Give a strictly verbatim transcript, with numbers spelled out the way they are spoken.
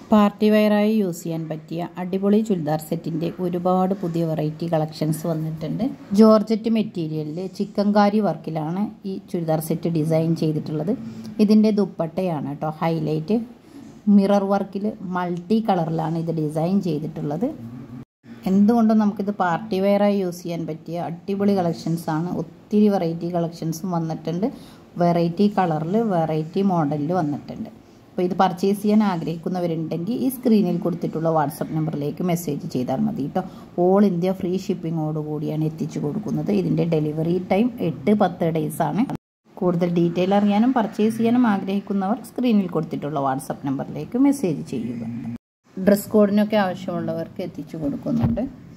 Party വെയറായി use ചെയ്യാൻ പറ്റിയ അടിപൊളി ചുരിദാർ സെറ്റിൻ്റെ ഒരുപാട് പുതിയ വെറൈറ്റി കളക്ഷൻസ് വന്നിട്ടുണ്ട്. ജോർജറ്റ് മെറ്റീരിയലിൽ ചിക്കൻകാരി വർക്കിലാണ് ഈ ചുരിദാർ സെറ്റ് ഡിസൈൻ ചെയ്തിട്ടുള്ളത്. ഇതിൻ്റെ ദുപ്പട്ടയാണ് കേട്ടോ ഹൈലൈറ്റ്. മിറർ വർക്കിൽ മൾട്ടി കളറിലാണ് ഇത് ഡിസൈൻ ചെയ്തിട്ടുള്ളത്. എന്തുകൊണ്ടും നമുക്കിത് പാർട്ടി വെയറായി യൂസ് ചെയ്യാൻ പറ്റിയ അടിപൊളി കളക്ഷൻസാണ്. ഒത്തിരി വെറൈറ്റി കളക്ഷൻസും വന്നിട്ടുണ്ട്. വെറൈറ്റി കളറിൽ വെറൈറ്റി മോഡലിൽ വന്നിട്ടുണ്ട്. അപ്പോൾ ഇത് പർച്ചേസ് ചെയ്യാൻ ആഗ്രഹിക്കുന്നവരുണ്ടെങ്കിൽ ഈ സ്ക്രീനിൽ കൊടുത്തിട്ടുള്ള വാട്സപ്പ് നമ്പറിലേക്ക് മെസ്സേജ് ചെയ്താൽ മതി കേട്ടോ. ഓൾ ഇന്ത്യ ഫ്രീ ഷിപ്പിങ്ങോട് കൂടിയാണ് എത്തിച്ചു കൊടുക്കുന്നത്. ഇതിൻ്റെ ഡെലിവറി ടൈം എട്ട് പത്ത് ഡേയ്സാണ്. കൂടുതൽ ഡീറ്റെയിൽ അറിയാനും പർച്ചേസ് ചെയ്യാനും ആഗ്രഹിക്കുന്നവർ സ്ക്രീനിൽ കൊടുത്തിട്ടുള്ള വാട്സപ്പ് നമ്പറിലേക്ക് മെസ്സേജ് ചെയ്യുക. ഡ്രസ് കോഡിനൊക്കെ ആവശ്യമുള്ളവർക്ക് എത്തിച്ചു കൊടുക്കുന്നുണ്ട്.